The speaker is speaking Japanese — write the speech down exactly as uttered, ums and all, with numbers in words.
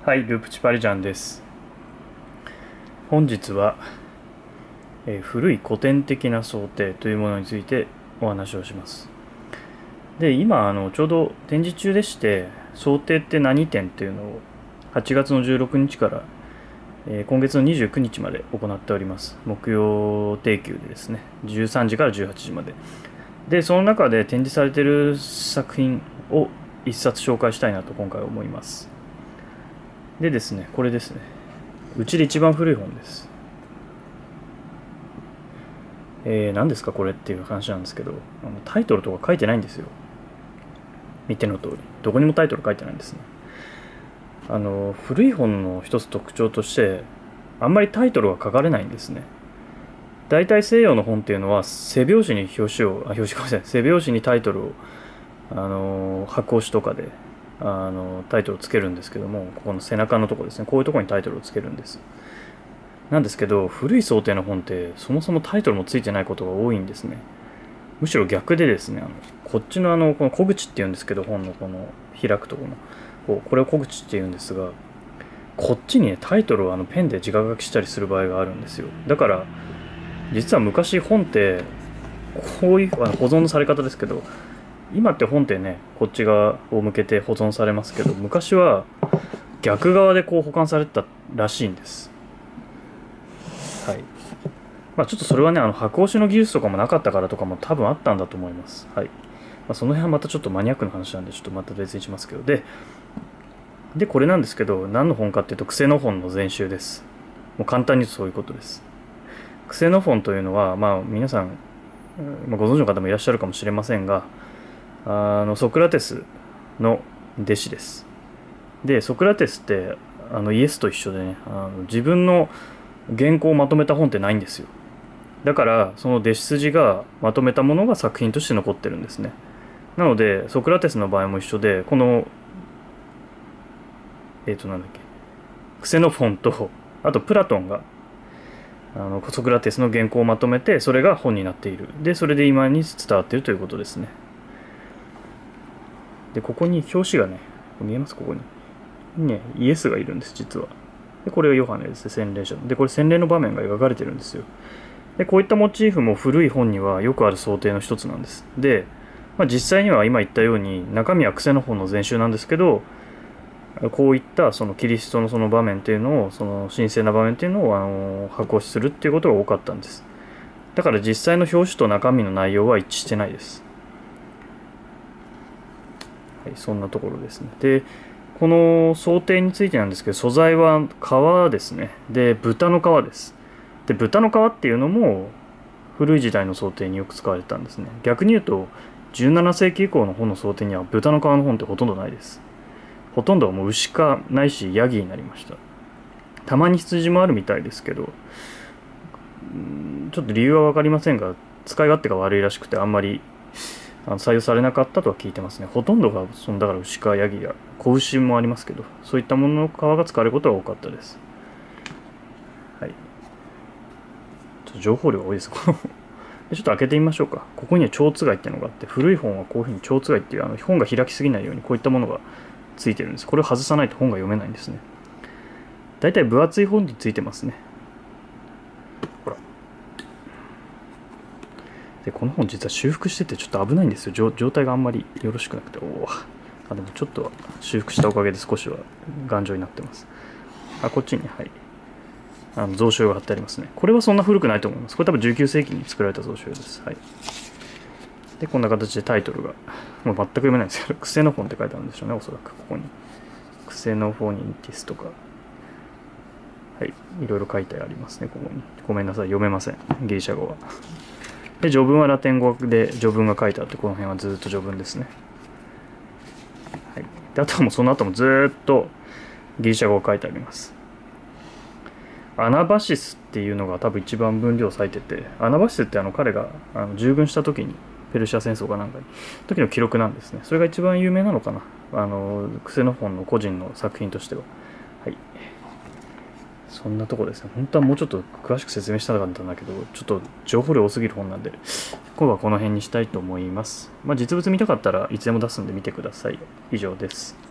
はい、ループチパリジャンです。本日は、えー古い古典的な想定というものについてお話をします。で、今あのちょうど展示中でして、想定って何展っていうのをはちがつのじゅうろくにちから、えー今月のにじゅうくにちまで行っております。木曜定休でですね、じゅうさんじからじゅうはちじまで。で、その中で展示されている作品を一冊紹介したいなと今回思います。でですね、これですね。うちで一番古い本です。えー、何ですかこれっていう話なんですけど、あのタイトルとか書いてないんですよ。見ての通り。どこにもタイトル書いてないんですね。あの、古い本の一つ特徴として、あんまりタイトルが書かれないんですね。大体西洋の本っていうのは、背表紙に表紙を、あ、表紙かもしれない。背表紙にタイトルを、あの、箱押しとかで、あのタイトルをつけるんですけども、ここの背中のところですね、こういうところにタイトルをつけるんです。なんですけど、古い想定の本ってそもそもタイトルもついてないことが多いんですね。むしろ逆でですね、あのこっちのあのこの小口っていうんですけど、本のこの開くところのこうこれを小口っていうんですが、こっちに、ね、タイトルをあのペンで直書きしたりする場合があるんですよ。だから実は昔本ってこういうあの保存のされ方ですけど、今って本ってね、こっち側を向けて保存されますけど、昔は逆側でこう保管されてたらしいんです。はい。まあちょっとそれはね、あの箱押しの技術とかもなかったからとかも多分あったんだと思います。はい。まあ、その辺はまたちょっとマニアックな話なんで、ちょっとまた別にしますけど。で、で、これなんですけど、何の本かっていうと、クセノフォンの全集です。もう簡単に言うとそういうことです。クセノフォンというのは、まあ皆さん、まあ、ご存知の方もいらっしゃるかもしれませんが、あのソクラテスの弟子です。でソクラテスってあのイエスと一緒でね、あの自分の原稿をまとめた本ってないんですよ。だからその弟子筋がまとめたものが作品として残ってるんですね。なのでソクラテスの場合も一緒で、このえっ、ー、となんだっけクセノフォンとあとプラトンがあのソクラテスの原稿をまとめて、それが本になっている。でそれで今に伝わっているということですね。で、ここに表紙がね、見えますここに。ね、イエスがいるんです、実は。で、これがヨハネですね、洗礼者。で、これ洗礼の場面が描かれてるんですよ。で、こういったモチーフも古い本にはよくある想定の一つなんです。で、まあ、実際には今言ったように、中身はクセノフォンの全集なんですけど、こういったそのキリストのその場面っていうのを、その神聖な場面っていうのをあの箱押しするっていうことが多かったんです。だから実際の表紙と中身の内容は一致してないです。はい、そんなところですね。で、この想定についてなんですけど、素材は皮ですね。で、豚の皮です。で、豚の皮っていうのも古い時代の想定によく使われてたんですね。逆に言うと、じゅうななせいき以降の本の想定には豚の皮の本ってほとんどないです。ほとんどはもう牛かないしヤギになりました。たまに羊もあるみたいですけど、ちょっと理由は分かりませんが、使い勝手が悪いらしくてあんまり採用されなかったとは聞いてますね。ほとんどがそのだから牛かヤギや子牛もありますけど、そういったものの皮が使われることが多かったです。はい。ちょっと情報量が多いです。でちょっと開けてみましょうか。ここには蝶つがいっていうのがあって、古い本はこういうふうに蝶つがいっていうあの本が開きすぎないようにこういったものがついてるんです。これを外さないと本が読めないんですね。だいたい分厚い本についてますね。ほら。で、この本実は修復しててちょっと危ないんですよ。状態があんまりよろしくなくて。おお。あ、でもちょっと修復したおかげで少しは頑丈になってます。あ、こっちに、はい。あの蔵書が貼ってありますね。これはそんな古くないと思います。これ多分じゅうきゅうせいきに作られた蔵書です。はい。で、こんな形でタイトルが、もう全く読めないんですけど、クセノフォンって書いてあるんでしょうね、おそらく。ここに。クセノフォニンティスとか。はい。いろいろ書いてありますね、ここに。ごめんなさい、読めません。ギリシャ語は。で、序文はラテン語で序文が書いてあって、この辺はずっと序文ですね。はい。で、あとはもうその後もずっとギリシャ語が書いてあります。アナバシスっていうのが多分一番分量を割いてて、アナバシスってあの彼があの従軍した時に、ペルシャ戦争かなんかに、時の記録なんですね。それが一番有名なのかな。あの、クセノフォンの個人の作品としては。はい。そんなとこですね。本当はもうちょっと詳しく説明したかったんだけど、ちょっと情報量多すぎる本なんで、今日はこの辺にしたいと思います。まあ、実物見たかったらいつでも出すんで見てください。以上です。